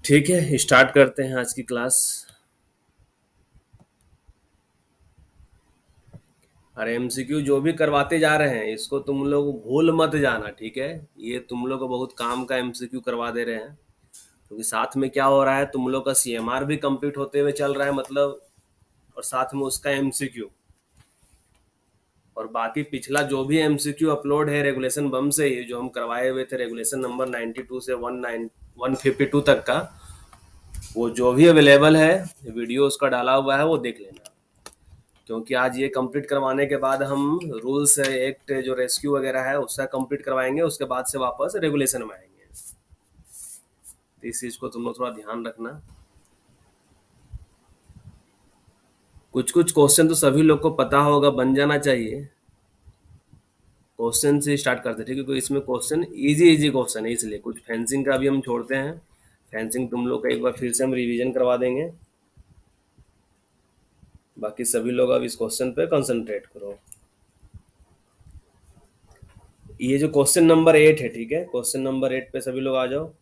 ठीक है, स्टार्ट करते हैं आज की क्लास। और एमसीक्यू जो भी करवाते जा रहे हैं इसको तुम लोग भूल मत जाना, ठीक है। ये तुम लोग को बहुत काम का एमसीक्यू करवा दे रहे हैं, क्योंकि साथ में क्या हो रहा है, तुम लोग का सीएमआर भी कंप्लीट होते हुए चल रहा है मतलब, और साथ में उसका एमसीक्यू। और बाकी पिछला जो भी एमसीक्यू अपलोड है रेगुलेशन बम से ही, जो हम करवाए हुए थे रेगुलेशन नंबर 92 से 152 तक का, वो जो भी अवेलेबल है वीडियो उसका डाला हुआ है, वो देख लेना। क्योंकि आज ये कंप्लीट करवाने के बाद हम रूल्स एक्ट जो रेस्क्यू वगैरह है उसका कंप्लीट करवाएंगे, उसके बाद से वापस रेगुलेशन में आएंगे। तो इस चीज़ को तुम लोग थोड़ा ध्यान रखना। कुछ कुछ क्वेश्चन तो सभी लोग को पता होगा, बन जाना चाहिए। क्वेश्चन से स्टार्ट करते हैं, ठीक है, क्योंकि इसमें क्वेश्चन इजी इजी क्वेश्चन है, इसलिए कुछ फेंसिंग का भी हम छोड़ते हैं। फेंसिंग तुम लोग का एक बार फिर से हम रिवीजन करवा देंगे। बाकी सभी लोग अब इस क्वेश्चन पे कंसंट्रेट करो। ये जो क्वेश्चन नंबर 8 है, ठीक है, क्वेश्चन नंबर 8 पे सभी लोग आ जाओ।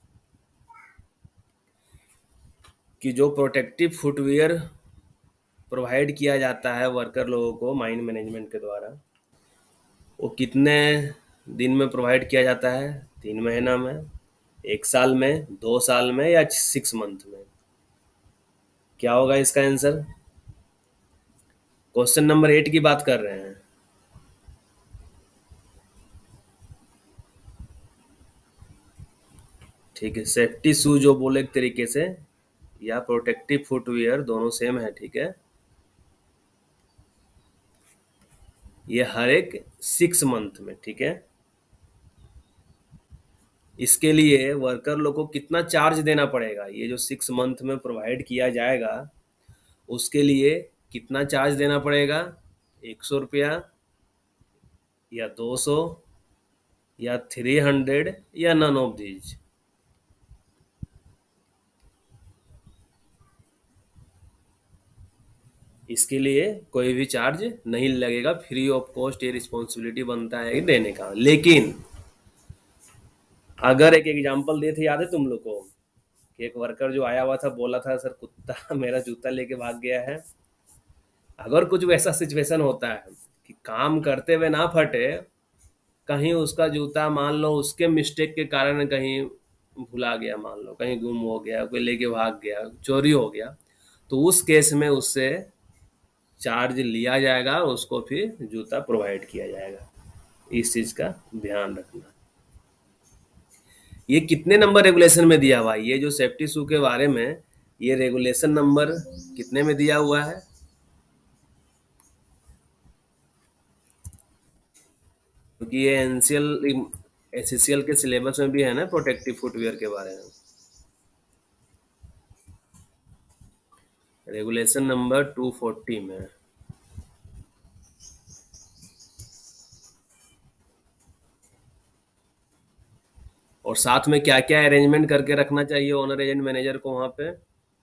कि जो प्रोटेक्टिव फुटवियर प्रोवाइड किया जाता है वर्कर लोगों को माइन मैनेजमेंट के द्वारा, वो कितने दिन में प्रोवाइड किया जाता है? 3 महीना में, 1 साल में, 2 साल में, या 6 मंथ में? क्या होगा इसका आंसर? क्वेश्चन नंबर 8 की बात कर रहे हैं। ठीक है, सेफ्टी शू जो बोले एक तरीके से, या प्रोटेक्टिव फुटवियर, दोनों सेम है, ठीक है। ये हर एक 6 मंथ में, ठीक है। इसके लिए वर्कर लोग को कितना चार्ज देना पड़ेगा? ये जो 6 मंथ में प्रोवाइड किया जाएगा उसके लिए कितना चार्ज देना पड़ेगा? 100 रुपया, या 200, या 300, या नन ऑफ दीज? इसके लिए कोई भी चार्ज नहीं लगेगा, फ्री ऑफ कॉस्ट ये रिस्पॉन्सिबिलिटी बनता है देने का। लेकिन अगर एक एग्जांपल दिए थे, याद है तुम लोग को, कि एक वर्कर जो आया हुआ था बोला था सर कुत्ता मेरा जूता लेके भाग गया है। अगर कुछ वैसा सिचुएशन होता है कि काम करते हुए ना फटे, कहीं उसका जूता मान लो उसके मिस्टेक के कारण कहीं भुला गया, मान लो कहीं गुम हो गया, कोई लेके भाग गया, चोरी हो गया, तो उस केस में उससे चार्ज लिया जाएगा, उसको फिर जूता प्रोवाइड किया जाएगा। इस चीज का ध्यान रखना। ये कितने नंबर रेगुलेशन में दिया हुआ है? ये जो सेफ्टी शू के बारे में, ये रेगुलेशन नंबर कितने में दिया हुआ है? क्योंकि ये एनसीएल एससीएल के सिलेबस में भी है ना प्रोटेक्टिव फुटवियर के बारे में। रेगुलेशन नंबर 240 में। और साथ में क्या क्या अरेंजमेंट करके रखना चाहिए ओनर एजेंट मैनेजर को वहां पे?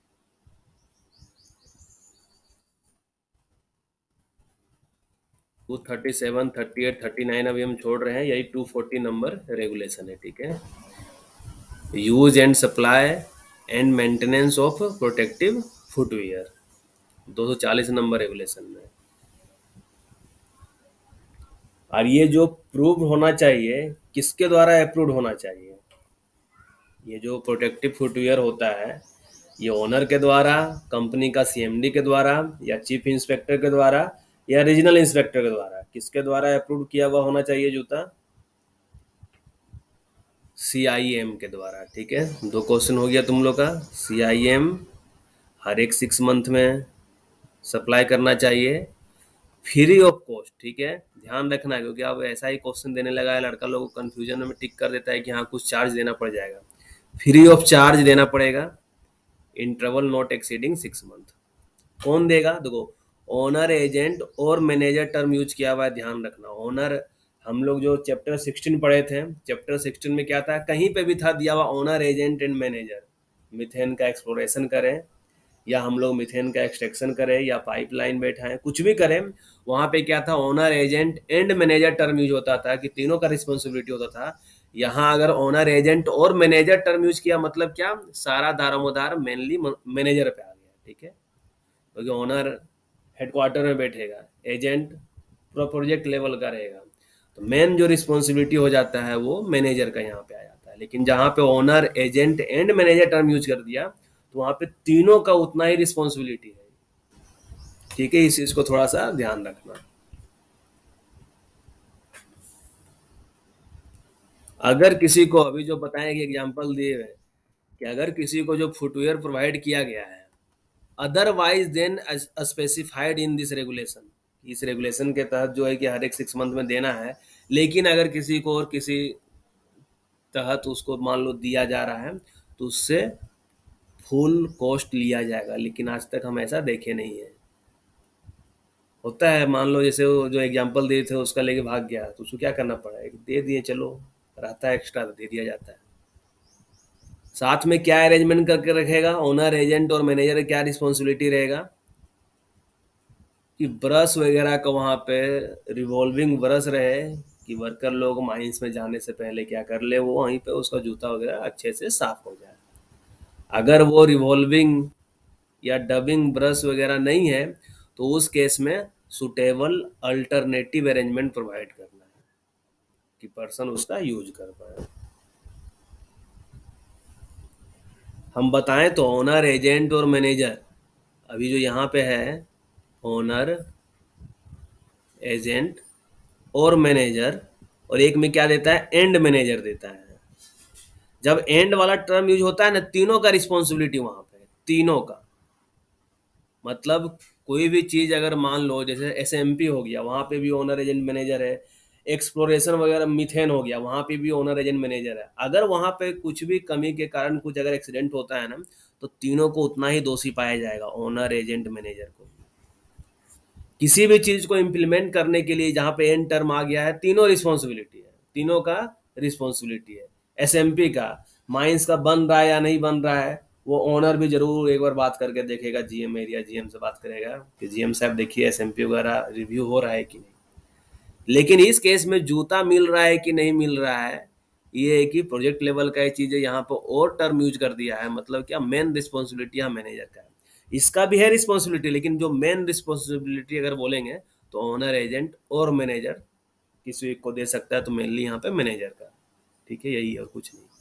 237, 38, 39 अभी हम छोड़ रहे हैं, यही 240 नंबर रेगुलेशन है, ठीक है। Use and supply and maintenance of protective footwear, 240 number regulation में। और ये जो प्रूव होना चाहिए, किसके द्वारा अप्रूव होना चाहिए? ये जो प्रोटेक्टिव फुटवियर होता है, ये ओनर के द्वारा, कंपनी का सीएमडी के द्वारा, या चीफ इंस्पेक्टर के द्वारा, या रीजनल इंस्पेक्टर के द्वारा? किसके द्वारा अप्रूव किया हुआ होना चाहिए जूता? सीआईएम के द्वारा, ठीक है। दो क्वेश्चन हो गया तुम लोग का। सीआईएम हर एक 6 मंथ में सप्लाई करना चाहिए, फ्री ऑफ कॉस्ट, ठीक है। ध्यान रखना है, क्योंकि अब ऐसा ही क्वेश्चन देने लगा है, लड़का लोग को कंफ्यूजन में टिक कर देता है कि हाँ कुछ चार्ज देना पड़ जाएगा। फ्री ऑफ चार्ज देना पड़ेगा, इंटरवल नॉट एक्सीडिंग 6 मंथ। कौन देगा? देखो, ओनर एजेंट और मैनेजर टर्म यूज किया हुआ है, ध्यान रखना। ओनर, हम लोग जो चैप्टर 16 पढ़े थे, चैप्टर 16 में क्या था, कहीं पे भी था दिया हुआ owner agent and manager. Methane का एक्सप्लोरेशन करें, या हम लोग मिथेन का एक्सट्रैक्शन करें, या पाइपलाइन बैठाएं, कुछ भी करें, वहां पे क्या था, owner agent and manager term use होता था, कि तीनों का रिस्पॉन्सिबिलिटी होता था यहाँ अगर ओनर एजेंट और मैनेजर टर्म यूज किया मतलब क्या, सारा दारोमदार मेनली मैनेजर पे आ गया, ठीक है। क्योंकि ओनर हेडक्वार्टर में बैठेगा, एजेंट प्रोजेक्ट लेवल का रहेगा, तो मेन जो रिस्पॉन्सिबिलिटी हो जाता है वो मैनेजर का यहाँ पे आ जाता है। लेकिन जहाँ पे owner agent and manager term use कर दिया तो वहाँ पे तीनों का उतना ही रिस्पॉन्सिबिलिटी है, ठीक है। इस चीज को थोड़ा सा ध्यान रखना। अगर किसी को अभी जो बताएं कि एग्जाम्पल दिए हुए हैं, कि अगर किसी को जो फुटवेयर प्रोवाइड किया गया है otherwise than specified in this regulation, इस रेगुलेशन के तहत जो है कि हर एक 6 मंथ में देना है, लेकिन अगर किसी को और किसी तहत उसको मान लो दिया जा रहा है तो उससे फुल कॉस्ट लिया जाएगा। लेकिन आज तक हम ऐसा देखे नहीं है। होता है मान लो जैसे वो जो एग्जांपल दिए थे उसका लेके भाग गया तो उसको क्या करना पड़ा, एक दे दिए, चलो रहता है एक्स्ट्रा दे दिया जाता है। साथ में क्या अरेंजमेंट करके रखेगा ओनर एजेंट और मैनेजर का, क्या रिस्पॉन्सिबिलिटी रहेगा कि ब्रश वगैरह का वहाँ पे रिवॉल्विंग ब्रश रहे, कि वर्कर लोग माइंस में जाने से पहले क्या कर ले, वो वहीं पे उसका जूता वगैरह अच्छे से साफ हो जाए। अगर वो रिवॉल्विंग या डबिंग ब्रश वगैरह नहीं है तो उस केस में सुटेबल अल्टरनेटिव अरेंजमेंट प्रोवाइड करना है कि पर्सन उसका यूज कर पाए। हम बताएं तो ओनर एजेंट और मैनेजर, अभी जो यहाँ पे है ओनर एजेंट और मैनेजर, और एक में क्या देता है एंड मैनेजर देता है। जब एंड वाला टर्म यूज होता है ना, तीनों का रिस्पॉन्सिबिलिटी वहां पे, तीनों का मतलब कोई भी चीज अगर मान लो जैसे एसएमपी हो गया, वहां पे भी ओनर एजेंट मैनेजर है। एक्सप्लोरेशन वगैरह मीथेन हो गया, वहां पे भी ओनर एजेंट मैनेजर है। अगर वहां पे कुछ भी कमी के कारण कुछ अगर एक्सीडेंट होता है ना, तो तीनों को उतना ही दोषी पाया जाएगा, ओनर एजेंट मैनेजर को। किसी भी चीज को इम्प्लीमेंट करने के लिए जहां पे एंड टर्म आ गया है, तीनों रिस्पॉन्सिबिलिटी है, तीनों का रिस्पॉन्सिबिलिटी है। एसएमपी का माइंस का बन रहा है या नहीं बन रहा है, वो ओनर भी जरूर एक बार बात करके देखेगा, जीएम एरिया जीएम से बात करेगा कि जीएम साहब देखिए एसएमपी वगैरह रिव्यू हो रहा है कि नहीं। लेकिन इस केस में जूता मिल रहा है कि नहीं मिल रहा है, ये है कि प्रोजेक्ट लेवल का ये चीज है, यहाँ पर और टर्म यूज कर दिया है। मतलब क्या, मेन रिस्पॉन्सिबिलिटी यहाँ मैनेजर का है। इसका भी है रिस्पॉन्सिबिलिटी, लेकिन जो मेन रिस्पॉन्सिबिलिटी अगर बोलेंगे तो ओनर एजेंट और मैनेजर किसी एक को दे सकता है, तो मेनली यहाँ पे मैनेजर का, ठीक है, यही और कुछ नहीं।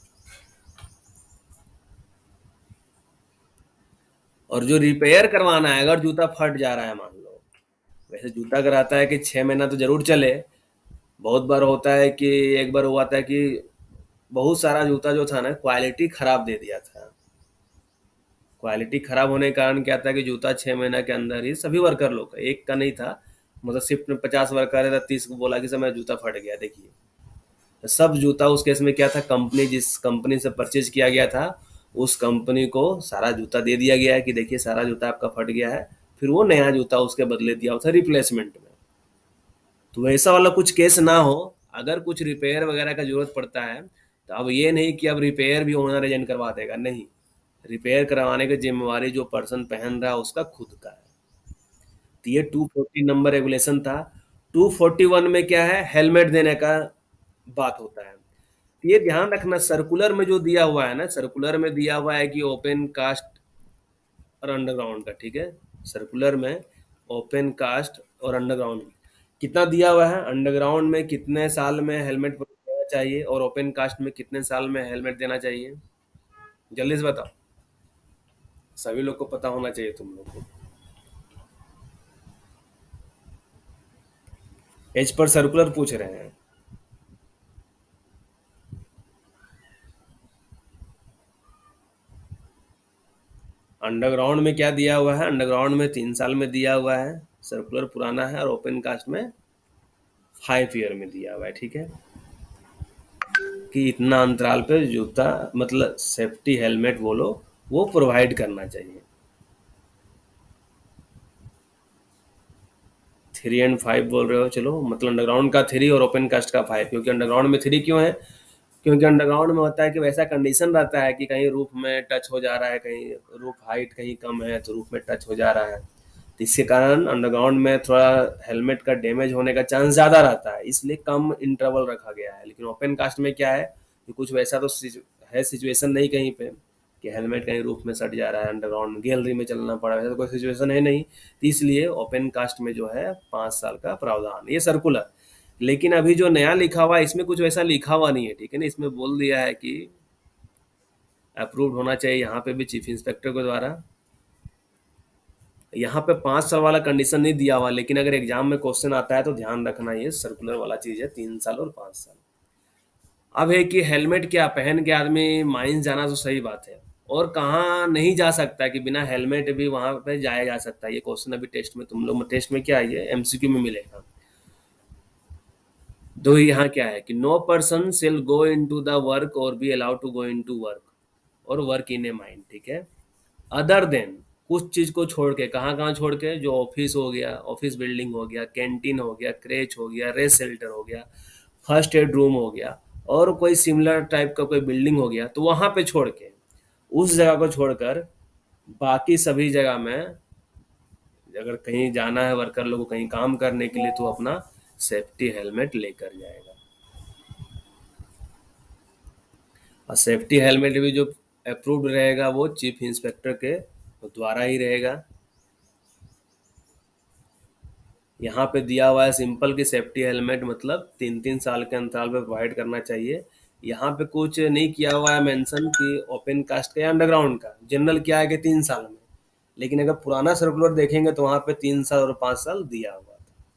और जो रिपेयर करवाना है, अगर जूता फट जा रहा है मान लो, वैसे जूता का रहता है कि 6 महीना तो जरूर चले। बहुत बार होता है कि एक बार हुआ था कि बहुत सारा जूता जो था ना क्वालिटी खराब दे दिया था। क्वालिटी खराब होने के कारण क्या था कि जूता 6 महीना के अंदर ही सभी वर्कर लोग का, एक का नहीं था, मतलब शिफ्ट में 50 वर्कर है, 30 को बोला कि समय जूता फट गया देखिए। तो सब जूता उस केस में क्या था, कंपनी जिस कंपनी से परचेज किया गया था उस कंपनी को सारा जूता दे दिया गया है कि देखिए सारा जूता आपका फट गया है, फिर वो नया जूता उसके बदले दिया था रिप्लेसमेंट में। तो वैसा वाला कुछ केस ना हो, अगर कुछ रिपेयर वगैरह का जरूरत पड़ता है तो अब ये नहीं कि अब रिपेयर भी ओनर एजेंट करवा देगा, नहीं। रिपेयर करवाने की जिम्मेवारी जो पर्सन पहन रहा है उसका खुद का है। तो ये 240 नंबर रेगुलेशन था। 241 में क्या है, हेलमेट देने का बात होता है। तो ये ध्यान रखना, सर्कुलर में जो दिया हुआ है ना, सर्कुलर में दिया हुआ है कि ओपन कास्ट और अंडरग्राउंड का, ठीक है। सर्कुलर में ओपन कास्ट और अंडरग्राउंड कितना दिया हुआ है, अंडरग्राउंड में कितने साल में हेलमेट देना चाहिए और ओपन कास्ट में कितने साल में हेलमेट देना चाहिए, जल्दी से बताओ। सभी लोग को पता होना चाहिए तुम लोग को। एज पर सर्कुलर पूछ रहे हैं। अंडरग्राउंड में क्या दिया हुआ है, अंडरग्राउंड में 3 साल में दिया हुआ है, सर्कुलर पुराना है, और ओपन कास्ट में 5 ईयर में दिया हुआ है, ठीक है। कि इतना अंतराल पे जूता मतलब सेफ्टी हेलमेट बोलो वो प्रोवाइड करना चाहिए। 3 और 5 बोल रहे हो, चलो मतलब अंडरग्राउंड का 3 और ओपन कास्ट का 5, क्योंकि अंडरग्राउंड में 3 क्यों है, क्योंकि अंडरग्राउंड में होता है कि वैसा कंडीशन रहता है कि कहीं रूफ में टच हो जा रहा है, कहीं रूफ हाइट कहीं कम है तो रूफ में टच हो जा रहा है, तो इसके कारण अंडरग्राउंड में थोड़ा हेलमेट का डैमेज होने का चांस ज़्यादा रहता है, इसलिए कम इंटरवल रखा गया है। लेकिन ओपन कास्ट में क्या है, कि कुछ वैसा तो है सिचुएशन नहीं कहीं पे कि हेलमेट कहीं रूफ में सट जा रहा है, अंडरग्राउंड गैलरी में चलना पड़ा, वैसा तो कोई सिचुएशन है नहीं। तो इसलिए ओपन कास्ट में जो है 5 साल का प्रावधान, ये सर्कुलर। लेकिन अभी जो नया लिखा हुआ है इसमें कुछ वैसा लिखा हुआ नहीं है, ठीक है ना। इसमें बोल दिया है कि अप्रूव्ड होना चाहिए यहाँ पे भी चीफ इंस्पेक्टर के द्वारा। यहाँ पे 5 साल वाला कंडीशन नहीं दिया हुआ, लेकिन अगर एग्जाम में क्वेश्चन आता है तो ध्यान रखना, ये सर्कुलर वाला चीज है, 3 साल और 5 साल। अब है कि हेलमेट क्या पहन के आदमी माइंस जाना तो सही बात है, और कहाँ नहीं जा सकता कि बिना हेलमेट भी वहां पे जाया जा सकता है। ये क्वेश्चन अभी टेस्ट में, तुम लोग टेस्ट में क्या है, ये एमसीक्यू में मिलेगा। तो यहाँ क्या है कि no person shall go into the work or be allowed to go into work or work in a mine, ठीक है, अदर देन, कुछ चीज को छोड़ के, कहाँ कहाँ छोड़ के, जो ऑफिस हो गया, ऑफिस बिल्डिंग हो गया, कैंटीन हो गया, क्रेच हो गया, रेस्ट शेल्टर हो गया, फर्स्ट एड रूम हो गया, और कोई सिमिलर टाइप का कोई बिल्डिंग हो गया, तो वहां पे छोड़ के, उस जगह को छोड़कर बाकी सभी जगह में अगर कहीं जाना है वर्कर लोगों को कहीं काम करने के लिए, तो अपना सेफ्टी हेलमेट लेकर जाएगा। और सेफ्टी हेलमेट भी जो अप्रूव्ड रहेगा वो चीफ इंस्पेक्टर के द्वारा ही रहेगा। यहाँ पे दिया हुआ है सिंपल की सेफ्टी हेलमेट मतलब 3-3 साल के अंतराल पे प्रोवाइड करना चाहिए। यहाँ पे कुछ नहीं किया हुआ है मेंशन कि ओपन कास्ट का या अंडरग्राउंड का, जनरल क्या है कि 3 साल में। लेकिन अगर पुराना सर्कुलर देखेंगे तो वहाँ पे 3 साल और 5 साल दिया हुआ था।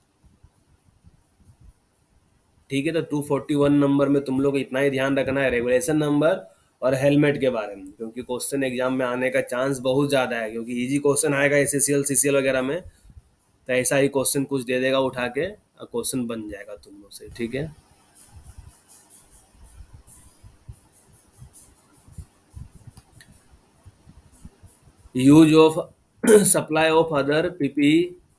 ठीक है, तो 241 नंबर में तुम लोग को इतना ही ध्यान रखना है, रेगुलेशन नंबर और हेलमेट के बारे में, क्योंकि क्वेश्चन एग्जाम में आने का चांस बहुत ज़्यादा है, क्योंकि इजी क्वेश्चन आएगा एसएससीएल सीसीएल वगैरह में, तो ऐसा ही क्वेश्चन कुछ दे देगा उठा के और क्वेश्चन बन जाएगा तुम लोग से, ठीक है। Use of supply of other PPE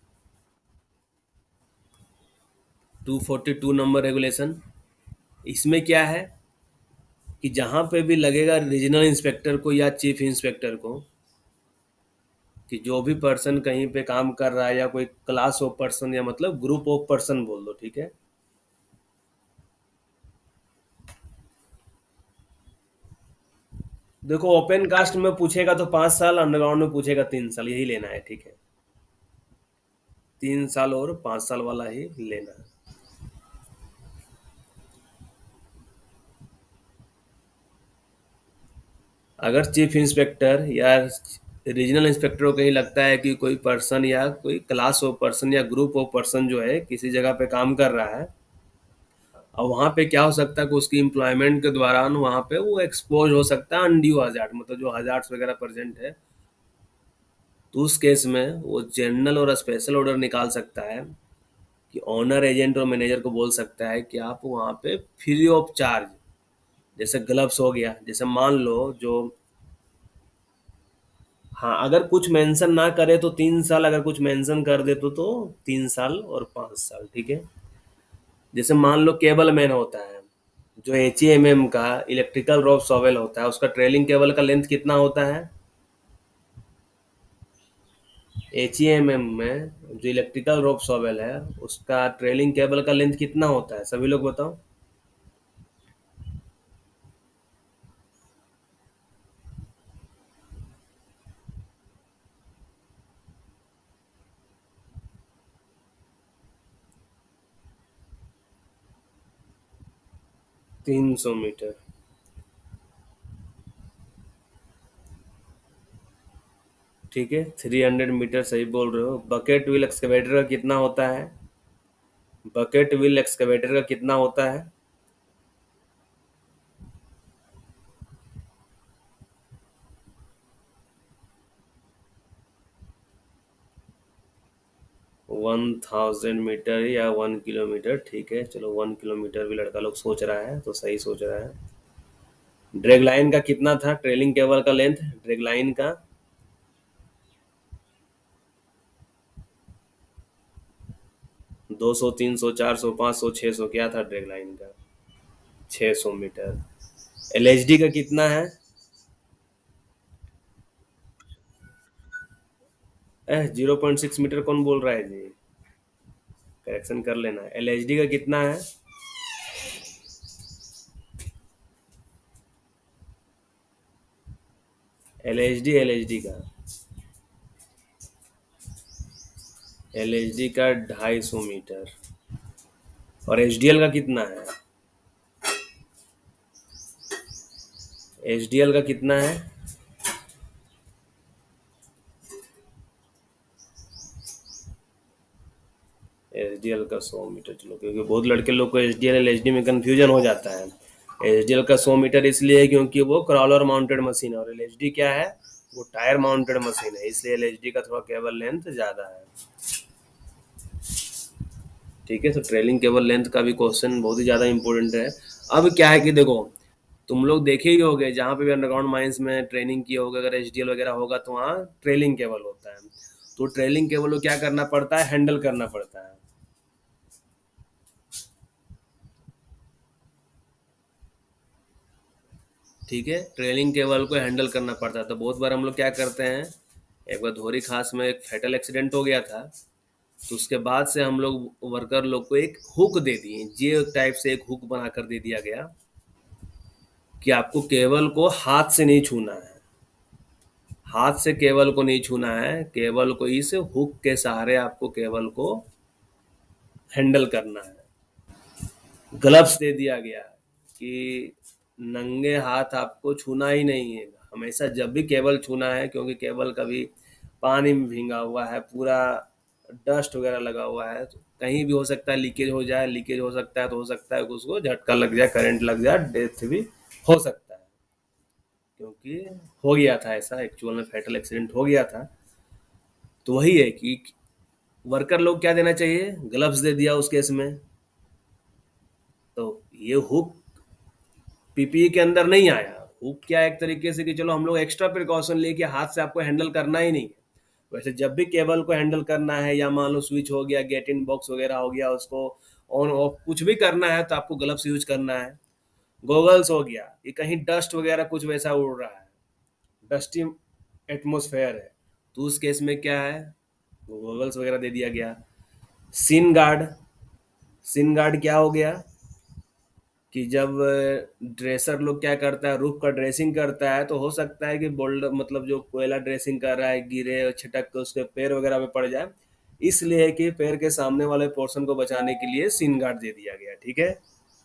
242 number regulation. इसमें क्या है कि जहां पे भी लगेगा रीजनल इंस्पेक्टर को या चीफ इंस्पेक्टर को कि जो भी पर्सन कहीं पे काम कर रहा है या कोई क्लास ऑफ पर्सन या मतलब ग्रुप ऑफ पर्सन बोल दो, ठीक है। देखो ओपन कास्ट में पूछेगा तो 5 साल, अंडरग्राउंड में पूछेगा 3 साल, यही लेना है, ठीक है। 3 साल और 5 साल वाला ही लेना है। अगर चीफ इंस्पेक्टर या रीजनल इंस्पेक्टर को कहीं लगता है कि कोई पर्सन या कोई क्लास ऑफ पर्सन या ग्रुप ऑफ पर्सन जो है किसी जगह पे काम कर रहा है, और वहाँ पे क्या हो सकता है कि उसकी एम्प्लॉयमेंट के दौरान वहाँ पे वो एक्सपोज हो सकता है अनड्यू हजार्ड, मतलब जो हजार्ड्स वगैरह प्रेजेंट है, तो उस केस में वो जनरल और स्पेशल ऑर्डर निकाल सकता है कि ऑनर एजेंट और मैनेजर को बोल सकता है कि आप वहाँ पे फ्री ऑफ चार्ज, जैसे ग्लव्स हो गया, जैसे मान लो जो, हाँ अगर कुछ मेंशन ना करे तो 3 साल, अगर कुछ मेंशन कर दे तो 3 साल और 5 साल, ठीक है। जैसे मान लो केबल मैन होता है, जो एच का इलेक्ट्रिकल रोप सॉवेल होता है, उसका ट्रेलिंग केबल का लेंथ कितना होता है, एच में जो इलेक्ट्रिकल रोप सॉवेल है उसका ट्रेलिंग केबल का लेंथ कितना होता है, सभी लोग बताओ। 300 मीटर, ठीक है। 300 मीटर सही बोल रहे हो। बकेट व्हील एक्सकवेटर का कितना होता है, बकेट व्हील एक्सकवेटर का कितना होता है, 1000 मीटर या 1 किलोमीटर, ठीक है। चलो 1 किलोमीटर भी लड़का लोग सोच रहा है तो सही सोच रहा है। ड्रैग लाइन का कितना था, ट्रेलिंग केबल का लेंथ ड्रैग लाइन का, 200, 300, 400, 500, 600, क्या था ड्रैग लाइन का, 600 मीटर। एलएचडी का कितना है, 0.6 मीटर कौन बोल रहा है जी, करेक्शन कर लेना। एलएचडी का कितना है, एल एच डी का 250 मीटर। और एच डी एल का कितना है? एच डी एल का कितना है? एच डी एल का 100 मीटर। चलो, क्योंकि बहुत लड़के लोग को H D L H D में कन्फ्यूजन हो जाता है। एच डी एल का 100 मीटर इसलिए है क्योंकि वो क्रॉलर माउंटेड मशीन है, और एल एच डी क्या है, वो टायर माउंटेड मशीन है, इसलिए एल एच डी का थोड़ा केबल लेंथ ज़्यादा है। ठीक है, तो ट्रेलिंग केबल लेंथ का भी क्वेश्चन बहुत ही ज़्यादा इंपॉर्टेंट है। अब क्या है कि देखो, तुम लोग देखे ही होगे जहाँ पे भी अंडरग्राउंड माइंस में ट्रेनिंग किए होगे, अगर एच डी एल वगैरह होगा तो वहाँ ट्रेलिंग केबल होता है। तो ट्रेलिंग केबल को क्या करना पड़ता है, हैंडल करना पड़ता है। ठीक है, ट्रेलिंग केबल को हैंडल करना पड़ता है। तो बहुत बार हम लोग क्या करते हैं, एक बार धोरी खास में एक फैटल एक्सीडेंट हो गया था, तो उसके बाद से हम लोग वर्कर लोग को एक हुक दे दिए, जे टाइप से एक हुक बना कर दे दिया गया कि आपको केबल को हाथ से नहीं छूना है। हाथ से केबल को नहीं छूना है, केबल को इस हुक के सहारे आपको केबल को हैंडल करना है। ग्लव्स दे दिया गया कि नंगे हाथ आपको छूना ही नहीं है हमेशा, जब भी केबल छूना है, क्योंकि केबल कभी पानी में भींगा हुआ है, पूरा डस्ट वगैरह लगा हुआ है, तो कहीं भी हो सकता है लीकेज हो जाए, लीकेज हो सकता है तो हो सकता है कि उसको झटका लग जाए, करंट लग जाए, डेथ भी हो सकता है। क्योंकि हो गया था ऐसा, एक्चुअल में फैटल एक्सीडेंट हो गया था। तो वही है कि वर्कर लोग क्या देना चाहिए, ग्लव्स दे दिया उस केस में। तो ये हुक पीपीई के अंदर नहीं आया। हुक क्या, एक तरीके से कि चलो हम लोग एक्स्ट्रा प्रिकॉशन लिए कि हाथ से आपको हैंडल करना ही नहीं है। वैसे जब भी केबल को हैंडल करना है, या मान लो स्विच हो गया, गेट इन बॉक्स वगैरह हो गया, उसको ऑन ऑफ कुछ भी करना है तो आपको ग्लव्स यूज करना है। गॉगल्स हो गया कि कहीं डस्ट वगैरह कुछ वैसा उड़ रहा है, डस्टी एटमोसफेयर है, तो उस केस में क्या है, गॉगल्स वगैरह दे दिया गया। सिन गार्ड, सिन गार्ड क्या हो गया कि जब ड्रेसर लोग क्या करता है, रूफ का ड्रेसिंग करता है, तो हो सकता है कि बोल्डर मतलब जो कोयला ड्रेसिंग कर रहा है गिरे और छिटक के उसके पैर वगैरह पे पड़ जाए, इसलिए कि पैर के सामने वाले पोर्शन को बचाने के लिए सिन गार्ड दे दिया गया। ठीक है,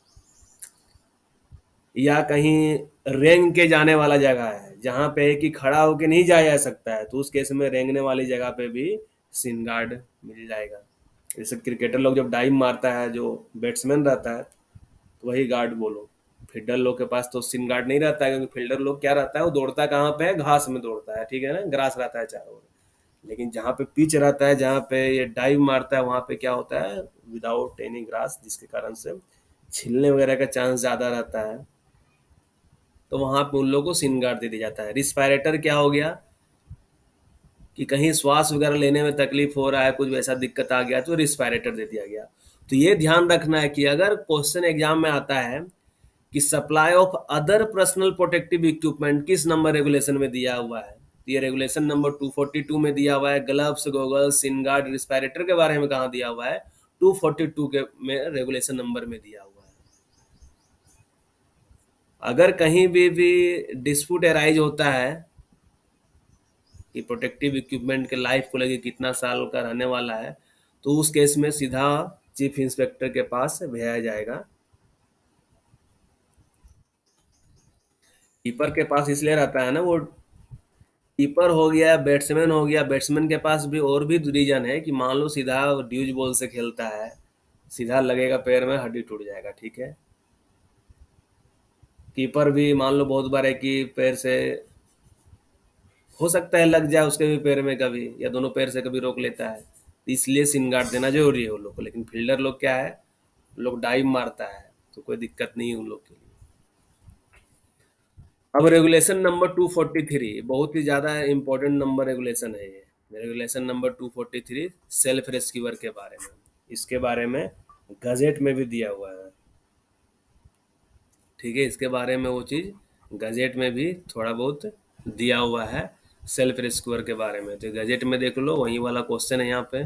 या कहीं रेंग के जाने वाला जगह है जहाँ पे कि खड़ा होके नहीं जाया जा सकता है, तो उस केस में रेंगने वाली जगह पे भी सिन गार्ड मिल जाएगा। जैसे क्रिकेटर लोग जब डाइव मारता है, जो बैट्समैन रहता है, तो वही गार्ड बोलो। फील्डर लोग के पास तो सिन गार्ड नहीं रहता है, क्योंकि फील्डर लोग क्या रहता है, वो दौड़ता कहाँ पे है, घास में दौड़ता है, ठीक है ना, ग्रास रहता है चारों ओर। लेकिन जहाँ पे पिच रहता है, जहाँ पे ये डाइव मारता है, वहाँ पे क्या होता है, विदाउट एनी ग्रास, जिसके कारण से छिलने वगैरह का चांस ज़्यादा रहता है। तो वहाँ पे उन लोगों को सिन गार्ड दे दिया जाता है। रिस्पायरेटर क्या हो गया कि कहीं श्वास वगैरह लेने में तकलीफ हो रहा है, कुछ वैसा दिक्कत आ गया, तो रिस्पायरेटर दे दिया गया। तो ये ध्यान रखना है कि अगर क्वेश्चन एग्जाम में आता है कि supply of other personal protective equipment किस नंबर रेगुलेशन में दिया हुआ है, तो ये रेगुलेशन नंबर 242 में दिया हुआ है। Gloves, goggles, shin guard, respirator के बारे में कहाँ दिया हुआ है, 242 के में रेगुलेशन नंबर में दिया हुआ है। अगर कहीं भी डिस्प्यूट एराइज होता है कि प्रोटेक्टिव इक्विपमेंट के लाइफ को लेके कितना साल का रहने वाला है, तो उस केस में सीधा चीफ इंस्पेक्टर के पास भेजा जाएगा। कीपर के पास इसलिए रहता है ना, वो कीपर हो गया, बैट्समैन हो गया, बैट्समैन के पास भी और भी रीजन है कि मान लो सीधा ड्यूज बॉल से खेलता है, सीधा लगेगा पैर में, हड्डी टूट जाएगा। ठीक है, कीपर भी मान लो बहुत बार है कि पैर से हो सकता है लग जाए उसके भी पैर में कभी, या दोनों पैर से कभी रोक लेता है, इसलिए सिन गार्ड देना जरूरी है उन लोग को। लेकिन फील्डर लोग क्या है, लोग डाइव मारता है, तो कोई दिक्कत नहीं है उन लोग के लिए। अब रेगुलेशन नंबर 243 बहुत ही ज़्यादा इम्पोर्टेंट नंबर रेगुलेशन है ये। रेगुलेशन नंबर 243 सेल्फ रेस्क्यूअर के बारे में, इसके बारे में गजेट में भी दिया हुआ है। ठीक है, इसके बारे में वो चीज़ गजेट में भी थोड़ा बहुत दिया हुआ है, सेल्फ रेस्क्यूअर के बारे में। तो गजेट में देख लो, वही वाला क्वेश्चन है यहाँ पे।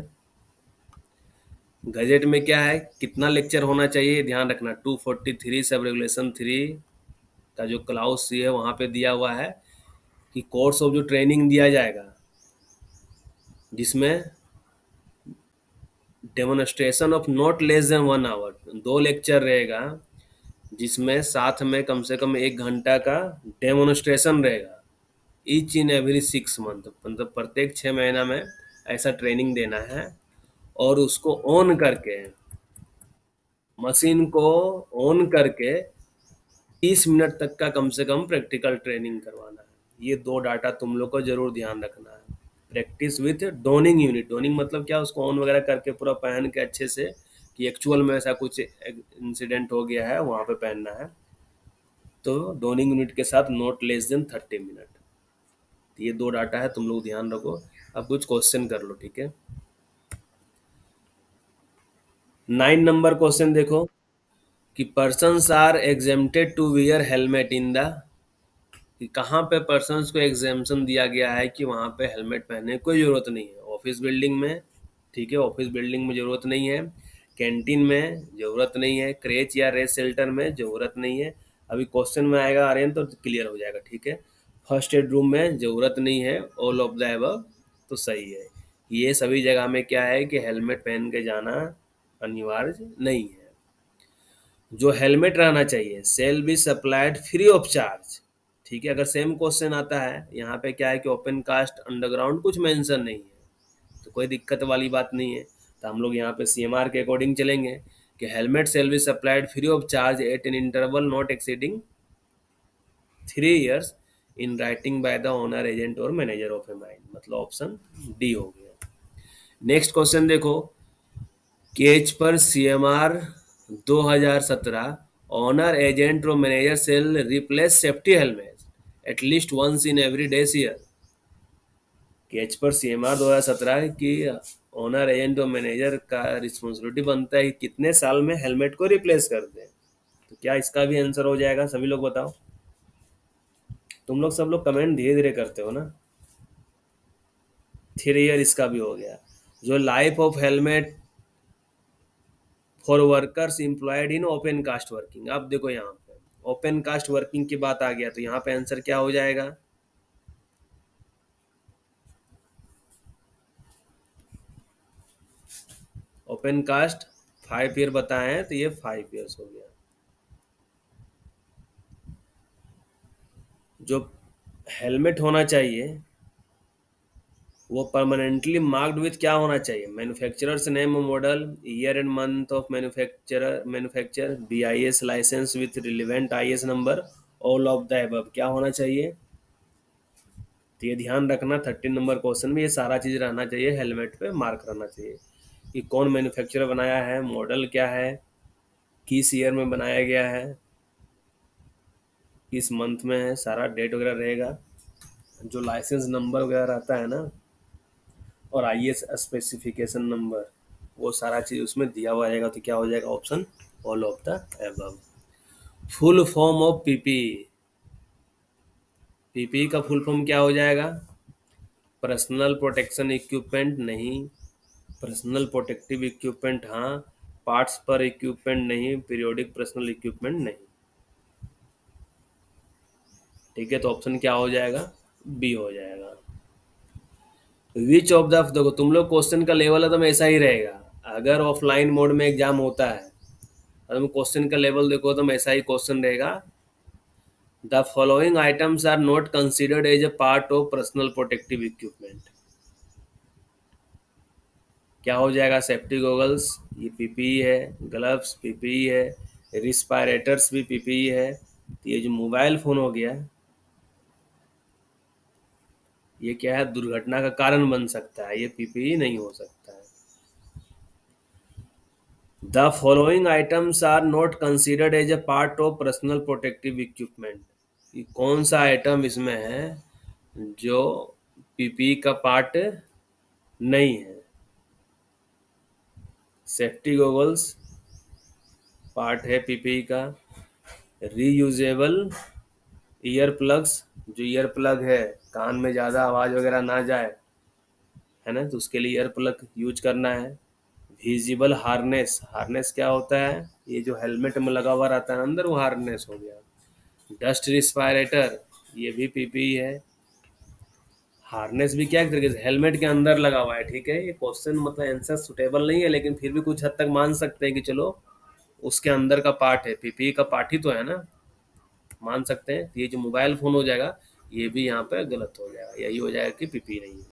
गजेट में क्या है, कितना लेक्चर होना चाहिए, ध्यान रखना। 243 सब रेगुलेशन 3 का जो क्लाउज सी है वहाँ पे दिया हुआ है कि कोर्स ऑफ जो ट्रेनिंग दिया जाएगा जिसमें demonstration of not less than 1 hour, 2 lecture रहेगा जिसमें साथ में कम से कम 1 घंटा का डेमोन्स्ट्रेशन रहेगा। ईच इन एवरी 6 मंथ, मतलब प्रत्येक 6 महीना में ऐसा ट्रेनिंग देना है। और उसको ऑन करके, मशीन को ऑन करके 30 मिनट तक का कम से कम प्रैक्टिकल ट्रेनिंग करवाना है। ये 2 डाटा तुम लोग को जरूर ध्यान रखना है। Practice with donning unit. Donning मतलब क्या, उसको ऑन वगैरह करके पूरा पहन के अच्छे से, कि एक्चुअल में ऐसा कुछ इंसिडेंट हो गया है वहाँ पे पहनना है। तो डोनिंग यूनिट के साथ नॉट लेस देन 30 मिनट। ये 2 डाटा है, तुम लोग ध्यान रखो। अब कुछ क्वेश्चन कर लो, ठीक है। 9 नंबर क्वेश्चन देखो कि persons are exempted to wear helmet in the, कि कहाँ पे पर्सन्स को एग्जेम्पशन दिया गया है कि वहाँ पे हेलमेट पहनने की कोई ज़रूरत नहीं है। ऑफिस बिल्डिंग में, ठीक है, ऑफिस बिल्डिंग में ज़रूरत नहीं है। कैंटीन में ज़रूरत नहीं है। क्रेच या रेस्ट शेल्टर में ज़रूरत नहीं है। अभी क्वेश्चन में आएगा आर्यन तो क्लियर हो जाएगा, ठीक है। फर्स्ट एड रूम में ज़रूरत नहीं है। ऑल ऑफ द एबव तो सही है। ये सभी जगह में क्या है कि हेलमेट पहन के जाना अनिवार्य नहीं है। जो हेलमेट रहना चाहिए, shall be supplied free of charge, ठीक है। अगर सेम क्वेश्चन आता है यहाँ पे, क्या है कि ओपन कास्ट अंडरग्राउंड कुछ मेंशन नहीं है, तो कोई दिक्कत वाली बात नहीं है। तो हम लोग यहाँ पे सीएमआर के अकॉर्डिंग चलेंगे कि helmet shall be supplied free of charge at an interval not exceeding 3 years in writing by the owner, agent और मैनेजर ऑफ ए माइन, मतलब ऑप्शन डी हो गया। नेक्स्ट क्वेश्चन देखो, केज पर सीएमआर 2017, ऑनर एजेंट और manager shall replace safety helmet at least once in every days year. केज पर सीएमआर 2017 की ऑनर एजेंट और मैनेजर का रिस्पॉन्सिबिलिटी बनता है कि कितने साल में हेलमेट को रिप्लेस कर दें। तो क्या इसका भी आंसर हो जाएगा, सभी लोग बताओ। तुम लोग सब लोग कमेंट धीरे धीरे करते हो ना। 3 ईयर इसका भी हो गया। जो life of helmet for workers employed in open cast working, अब देखो यहाँ पे ओपन कास्ट वर्किंग की बात आ गया, तो यहाँ पे आंसर क्या हो जाएगा। ओपन कास्ट 5 ईयर बताए हैं, तो ये 5 ईयर्स हो गया। जो हेलमेट होना चाहिए वो परमानेंटली मार्क्ड विथ क्या होना चाहिए, manufacturer's name, model, year and month of manufacture, BIS licence with relevant IS number, all of the above क्या होना चाहिए। तो ये ध्यान रखना, 13 नंबर क्वेश्चन में ये सारा चीज़ रहना चाहिए, हेलमेट पे मार्क रहना चाहिए कि कौन मैन्युफैक्चरर बनाया है, मॉडल क्या है, किस ईयर में बनाया गया है, किस मंथ में है, सारा डेट वगैरह रहेगा। जो लाइसेंस नंबर वगैरह रहता है ना, और आईएस स्पेसिफिकेशन नंबर, वो सारा चीज़ उसमें दिया हुआ रहेगा। तो क्या हो जाएगा option, all of the above. Full form of PPE, PPE का फुल फॉर्म क्या हो जाएगा। पर्सनल प्रोटेक्शन इक्विपमेंट नहीं, पर्सनल प्रोटेक्टिव इक्विपमेंट हाँ, पार्ट्स पर इक्विपमेंट नहीं, पीरियोडिक पर्सनल इक्विपमेंट नहीं, ठीक है। तो ऑप्शन क्या हो जाएगा, बी हो जाएगा। विच ऑफ द, देखो तुम लोग क्वेश्चन का लेवल एकदम ऐसा ही रहेगा। अगर ऑफलाइन मोड में एग्जाम होता है तो तुम क्वेश्चन का लेवल देखो तो ऐसा ही क्वेश्चन रहेगा। The following items are not considered as a part of personal protective equipment, क्या हो जाएगा। सेफ्टी गॉगल्स ये पीपीई है, ग्लव्स पीपीई है, रिस्पायरेटर्स भी पीपीई है। तो ये जो मोबाइल फोन हो गया, ये क्या है, दुर्घटना का कारण बन सकता है, ये पीपीई नहीं हो सकता है। The following items are not considered as a part of personal protective equipment, ये कौन सा आइटम इसमें है जो पीपीई का पार्ट नहीं है। सेफ्टी गॉगल्स पार्ट है पीपीई का। रीयूजेबल ईयर प्लग्स, जो ईयर प्लग है, कान में ज़्यादा आवाज़ वगैरह ना जाए, है ना, तो उसके लिए ईयर प्लग यूज करना है। विजिबल हार्नेस, हार्नेस क्या होता है, ये जो हेलमेट में लगा हुआ रहता है अंदर, वो हार्नेस हो गया। डस्ट रिस्पायरेटर ये भी पीपीई है। हार्नेस भी क्या एक तरीके से हेलमेट के अंदर लगा हुआ है, ठीक है। ये क्वेश्चन मतलब आंसर सुटेबल नहीं है, लेकिन फिर भी कुछ हद तक मान सकते हैं कि चलो उसके अंदर का पार्ट है, पीपीई का पार्ट ही तो है ना, मान सकते हैं। ये जो मोबाइल फोन हो जाएगा, ये भी यहाँ पे गलत हो जाएगा, यही हो जाएगा कि पीपीई नहीं है।